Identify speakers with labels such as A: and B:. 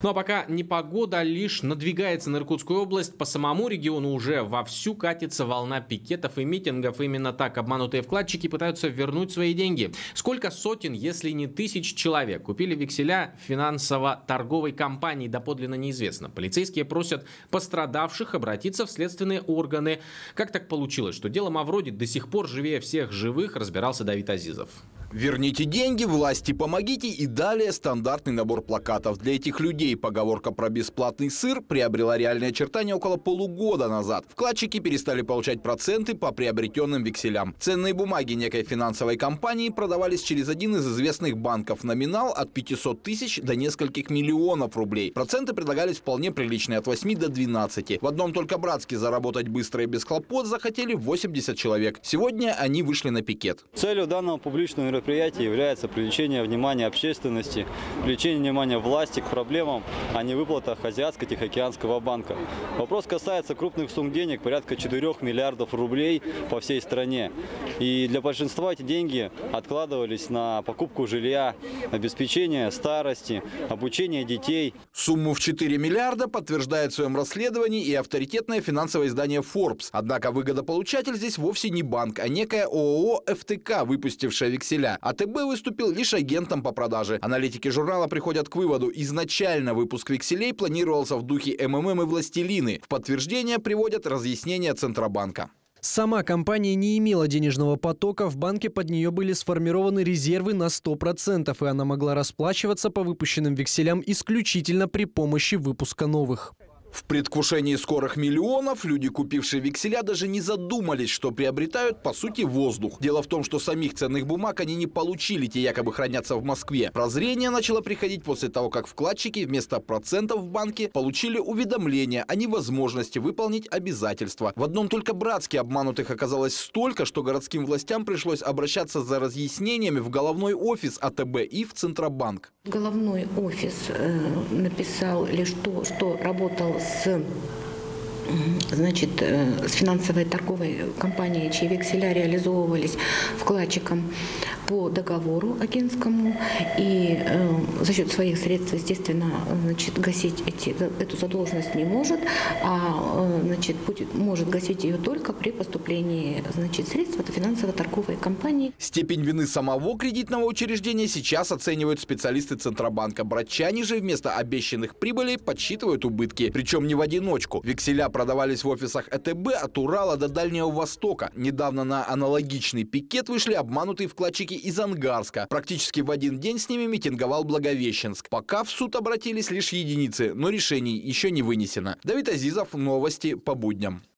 A: Ну а пока непогода лишь надвигается на Иркутскую область, по самому региону уже вовсю катится волна пикетов и митингов. Именно так обманутые вкладчики пытаются вернуть свои деньги. Сколько сотен, если не тысяч человек купили векселя финансово-торговой компании, доподлинно неизвестно. Полицейские просят пострадавших обратиться в следственные органы. Как так получилось, что дело Мавроди до сих пор живее всех живых, разбирался Давид Азизов.
B: Верните деньги, власти помогите и далее стандартный набор плакатов. Для этих людей поговорка про бесплатный сыр приобрела реальные очертания около полугода назад. Вкладчики перестали получать проценты по приобретенным векселям. Ценные бумаги некой финансовой компании продавались через один из известных банков. Номинал от 500 тысяч до нескольких миллионов рублей. Проценты предлагались вполне приличные, от 8 до 12. В одном только Братске заработать быстро и без хлопот захотели 80 человек. Сегодня они вышли на пикет.
C: Целью данного публичного мероприятия является привлечение внимания общественности, привлечение внимания власти к проблемам о невыплатах Азиатско-Тихоокеанского банка. Вопрос касается крупных сумм денег, порядка 4 миллиардов рублей по всей стране. И для большинства эти деньги откладывались на покупку жилья, обеспечение старости, обучение детей.
B: Сумму в 4 миллиарда подтверждает в своем расследовании и авторитетное финансовое издание Forbes. Однако выгодополучатель здесь вовсе не банк, а некая ООО «ФТК», выпустившая векселя. АТБ выступил лишь агентом по продаже. Аналитики журнала приходят к выводу: изначально выпуск векселей планировался в духе МММ и «Властелины». В подтверждение приводят разъяснения Центробанка.
D: Сама компания не имела денежного потока, в банке под нее были сформированы резервы на 100%, и она могла расплачиваться по выпущенным векселям исключительно при помощи выпуска новых.
B: В предвкушении скорых миллионов люди, купившие векселя, даже не задумались, что приобретают, по сути, воздух. Дело в том, что самих ценных бумаг они не получили, те якобы хранятся в Москве. Прозрение начало приходить после того, как вкладчики вместо процентов в банке получили уведомление о невозможности выполнить обязательства. В одном только Братске обманутых оказалось столько, что городским властям пришлось обращаться за разъяснениями в головной офис АТБ и в Центробанк.
E: Головной офис написал лишь то, что работал с финансовой торговой компанией, чьи векселя реализовывались вкладчикам по договору агентскому, и за счет своих средств, естественно, гасить эту задолженность не может, может гасить ее только при поступлении средств от финансово-торговой компании.
B: Степень вины самого кредитного учреждения сейчас оценивают специалисты Центробанка. Братчане же вместо обещанных прибылей подсчитывают убытки. Причем не в одиночку. Векселя продавались в офисах АТБ от Урала до Дальнего Востока. Недавно на аналогичный пикет вышли обманутые вкладчики из Ангарска. Практически в один день с ними митинговал Благовещенск. Пока в суд обратились лишь единицы, но решений еще не вынесено. Давид Азизов, новости по будням.